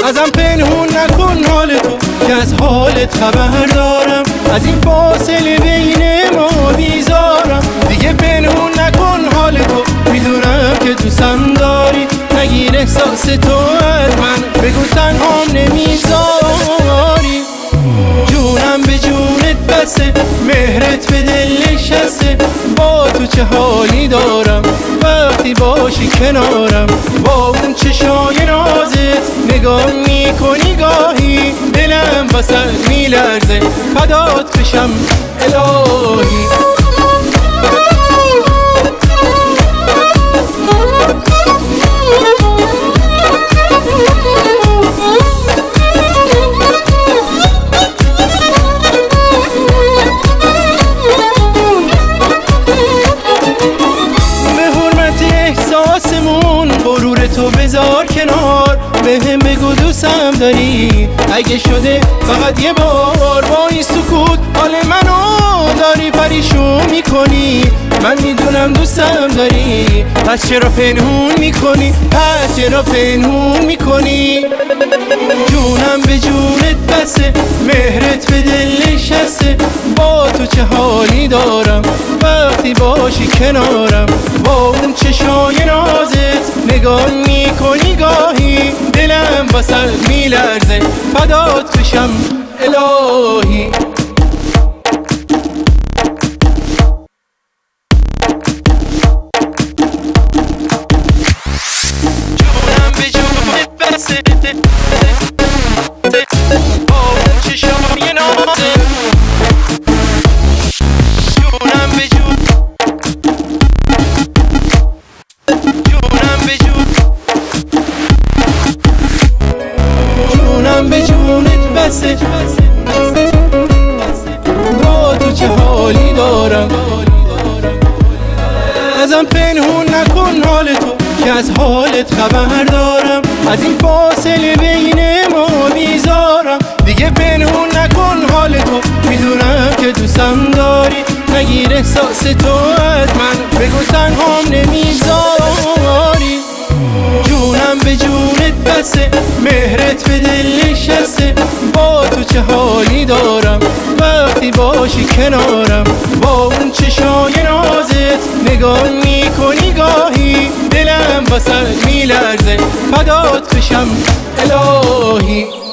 ازم پنهون نکن حال تو که از حالت خبر دارم، از این فاصله بین ما بیزارم. دیگه پنهون نکن حال تو، میدونم که دوستم داری، نگیر احساس تو از من، بگو تنهام نمیذاری. جونم به جونت بسه، مهرت به دل نشسته، با تو چه حالی دارم وقتی باشی کنارم. با اون چشای نازت نگاه میکنی گاهی، دلم واسه میلرزه فدات بشم الهی. غرور تو بذار کنار، بهم بگو دوستم داری، اگه شده فقط یه بار با این سکوت حال منو داری پریشون میکنی. من میدونم دوستم داری، پس چرا پنهون میکنی، پس چرا پنهون میکنی. جونم به جونت بسه، مهرت به دل نشسته، با تو چه حالی دارم وقتی باشی کنارم. با اون چشای نازت نگاه میکنی گاهی، دلم واسه میلرزه فدات بشم الهی. جونم به جونت بسه، با اون چشای نازت، جونم به جونت بسه، با تو چه حالی دارم. ازم پنهون نکن حال تو که از حالت خبر دارم، از این فاصله بین ما بیزارم. دیگه پنهون نکن حال تو، میدونم که دوستم داری، نگیر احساس تو از من، بگو تنهام نمیذاری. جونم به جونت بسه، مهرت به دل نشسته، با تو چه حالی دارم وقتی باشی کنارم. با اون چشای نازت نگاه میکنی گاهی، دلم واسه میلرزه فدات بشم الهی.